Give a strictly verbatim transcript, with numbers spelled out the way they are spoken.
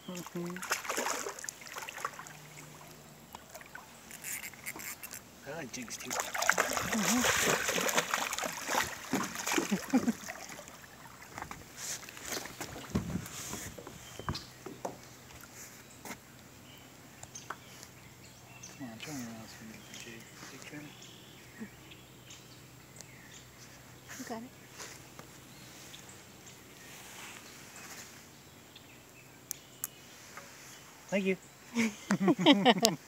Mm-hmm. I like jigs too. Mm-hmm. Come on, turn around so we can get the jig. Jig trim. You got it. Thank you.